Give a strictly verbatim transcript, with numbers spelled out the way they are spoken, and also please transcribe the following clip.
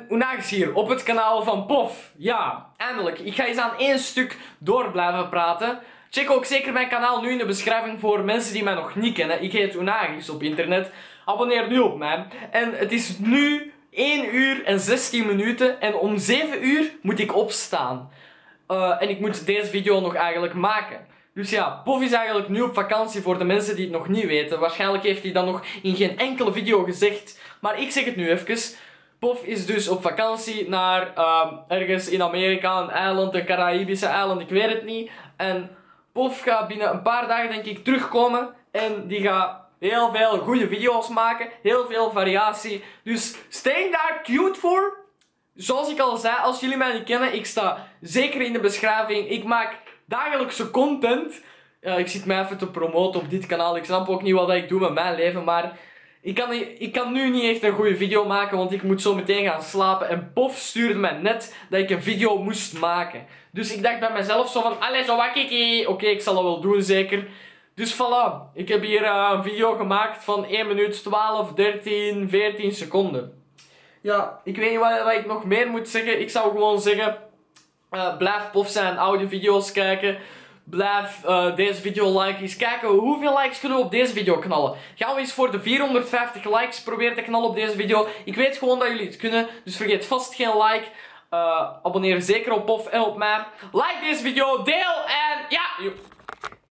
Unagis hier op het kanaal van Pof. Ja, eindelijk. Ik ga eens aan één stuk door blijven praten. Check ook zeker mijn kanaal nu in de beschrijving voor mensen die mij nog niet kennen. Ik heet Unagis op internet. Abonneer nu op mij. En het is nu één uur en zestien minuten en om zeven uur moet ik opstaan. Uh, en ik moet deze video nog eigenlijk maken. Dus ja, Pof is eigenlijk nu op vakantie voor de mensen die het nog niet weten. Waarschijnlijk heeft hij dat nog in geen enkele video gezegd. Maar ik zeg het nu even. Pof is dus op vakantie naar uh, ergens in Amerika, een eiland, een Caraïbische eiland, ik weet het niet. En Pof gaat binnen een paar dagen denk ik terugkomen. En die gaat heel veel goede video's maken. Heel veel variatie. Dus stay daar cute voor. Zoals ik al zei, als jullie mij niet kennen, ik sta zeker in de beschrijving. Ik maak dagelijkse content. Uh, ik zit mij even te promoten op dit kanaal. Ik snap ook niet wat ik doe met mijn leven, maar ik kan, ik kan nu niet echt een goede video maken, want ik moet zo meteen gaan slapen. En Pof stuurde mij net dat ik een video moest maken. Dus ik dacht bij mezelf zo van, allee, zo wakkiki. Oké, okay, ik zal dat wel doen, zeker. Dus voilà, ik heb hier uh, een video gemaakt van één minuut twaalf, dertien, veertien seconden. Ja, ik weet niet wat, wat ik nog meer moet zeggen. Ik zou gewoon zeggen, uh, blijf Pof zijn oude video's kijken. Blijf uh, deze video liken. Eens kijken hoeveel likes kunnen we op deze video knallen. Gaan we eens voor de vierhonderdvijftig likes proberen te knallen op deze video. Ik weet gewoon dat jullie het kunnen, dus vergeet vast geen like. Uh, abonneer zeker op Pof en op mij. Like deze video, deel en ja!